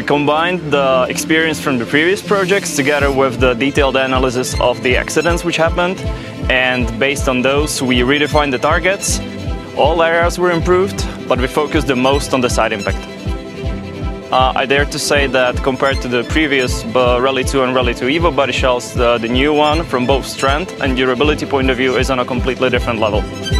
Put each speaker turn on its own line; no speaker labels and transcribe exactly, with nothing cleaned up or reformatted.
combined the experience from the previous projects together with the detailed analysis of the accidents which happened, and based on those we redefined the targets. All areas were improved, but we focused the most on the side impact. Uh, I dare to say that compared to the previous uh, Rally two and Rally two Evo body shells, the, the new one from both strength and durability point of view is on a completely different level.